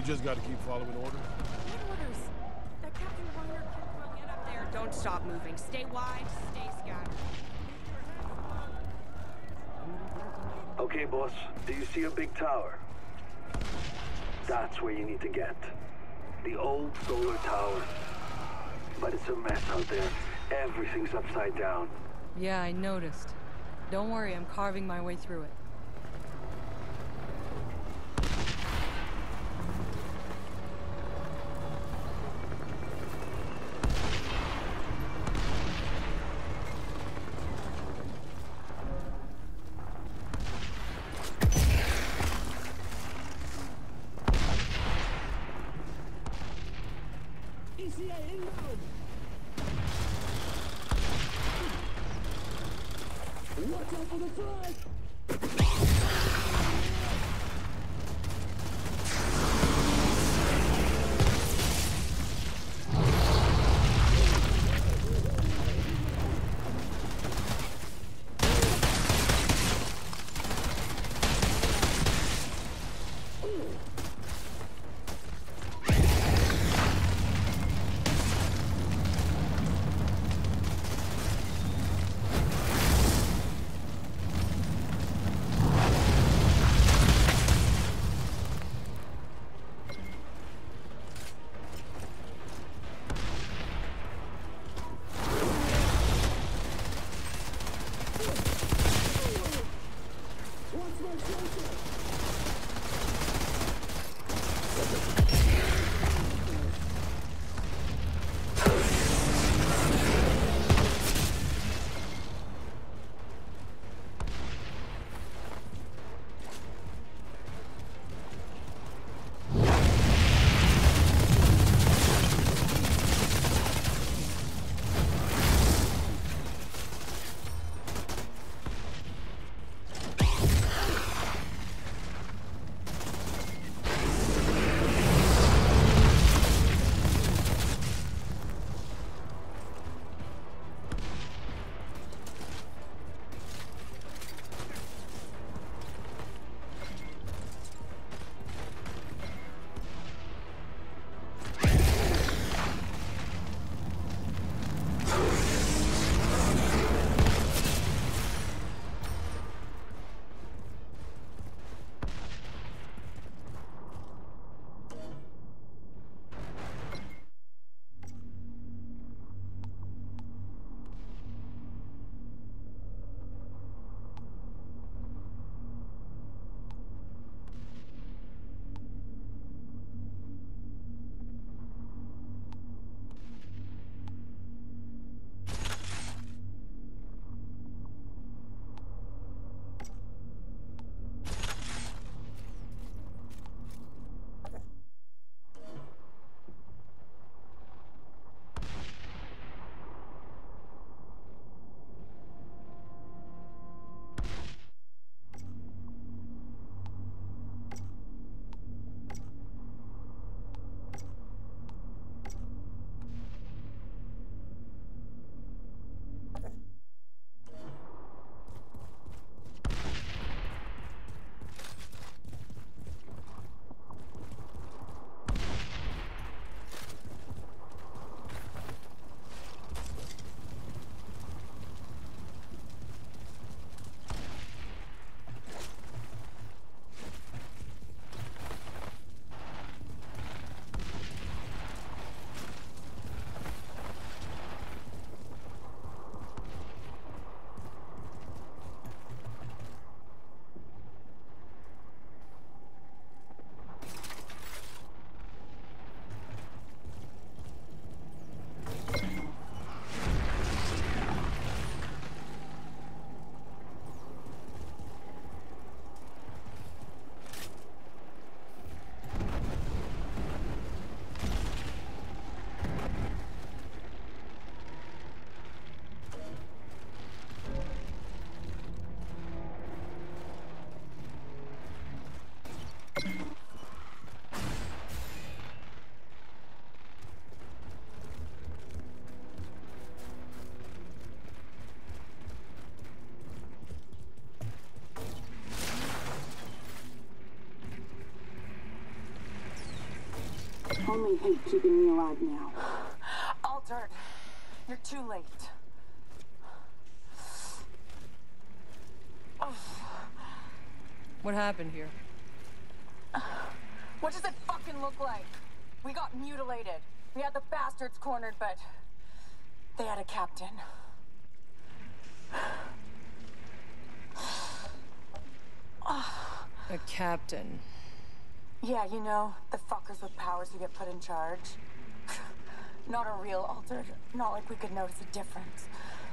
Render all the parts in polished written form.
just gotta keep following orders. What orders? That Captain Warner kid will get up there. Don't stop moving. Stay wide, stay scattered. Okay, boss. Do you see a big tower? That's where you need to get. The old solar tower. But it's a mess out there. Everything's upside down. Yeah, I noticed. Don't worry, I'm carving my way through it. Watch out for the front! only hate keeping me alive now. Altered. You're too late. What happened here? What does it fucking look like? We got mutilated. We had the bastards cornered, but they had a captain. A captain. Yeah, you know, the fuckers with powers who get put in charge. Not a real altered. Not like we could notice a difference.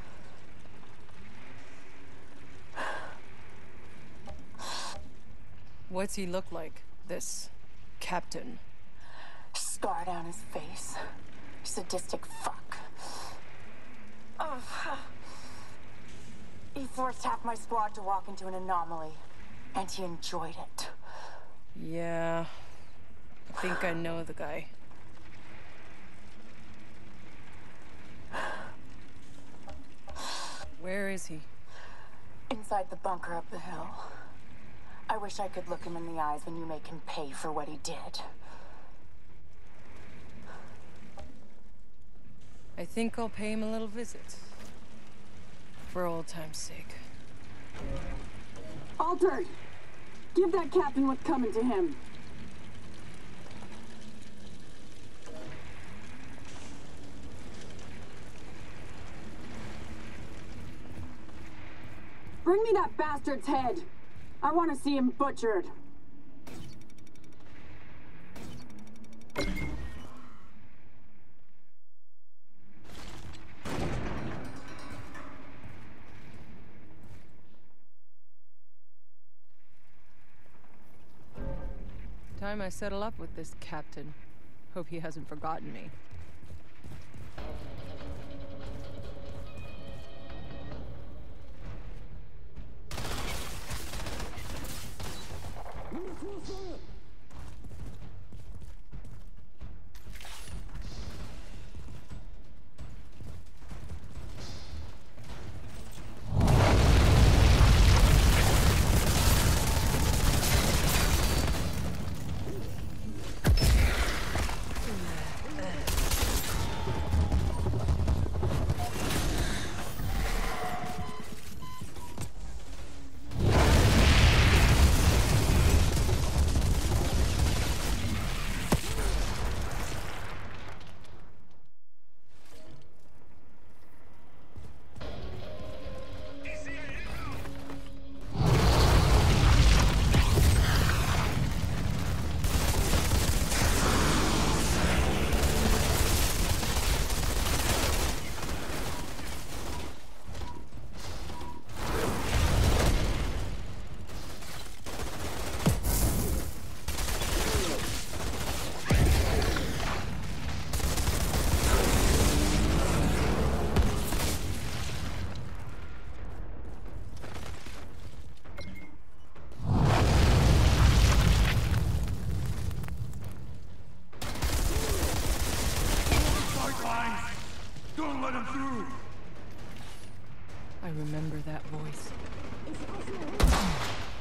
What's he look like, this captain? Scar down his face. Sadistic fuck. Ugh. He forced half my squad to walk into an anomaly, and he enjoyed it. Yeah, I think I know the guy. Where is he? Inside the bunker up the hill. I wish I could look him in the eyes when you make him pay for what he did. I think I'll pay him a little visit. For old time's sake. Altered! Give that captain what's coming to him. Bring me that bastard's head. I want to see him butchered. Time I settle up with this captain. Hope he hasn't forgotten me. Don't let him through! I remember that voice.